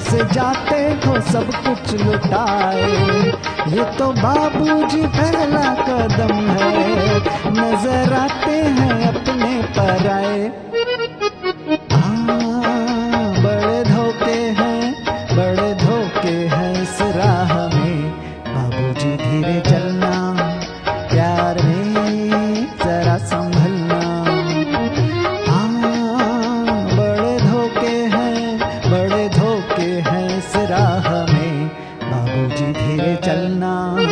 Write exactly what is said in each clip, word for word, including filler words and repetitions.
से जाते हो सब कुछ लुटाए। ये तो बाबूजी पहला कदम है, नजर आते हैं अपने पराए। हाँ, बड़े धोखे हैं, बड़े धोखे हैं इस राह में। बाबूजी धीरे चलना, प्यार में जरा संभलना। हाँ, बड़े धोखे हैं, बड़े धोखे हैं इस राह में। बाबूजी धीरे चलना।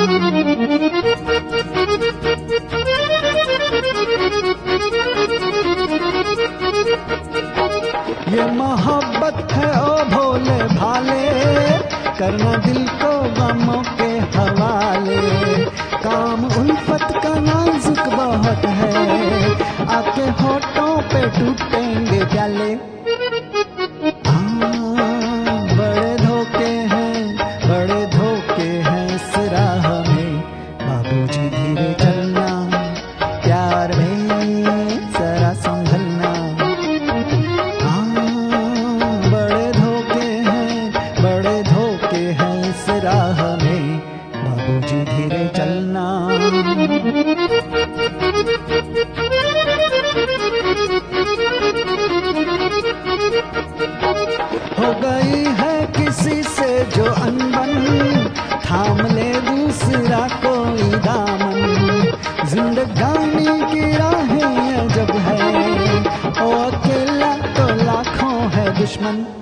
ये मोहब्बत है ओ भोले भाले, करना दिल को गमों के हवाले। काम उल्फत का नाजुक बहुत है, आके होठों पे टूटेंगे प्याले। हाँ, बड़े धोखे हैं, बड़े धोखे हैं इस राह में। बाबूजी धीरे चलना, प्यार में जरा संभलना। हाँ, बड़े धोखे हैं, बड़े धोखे हैं इस राह में। बाबूजी धीरे चलना। हो गई है किसी से जो अनबन, थाम ले दूसरा कोई दामन। जिंदगानी की राहें अजब है, ओ अकेला तो लाखों है दुश्मन।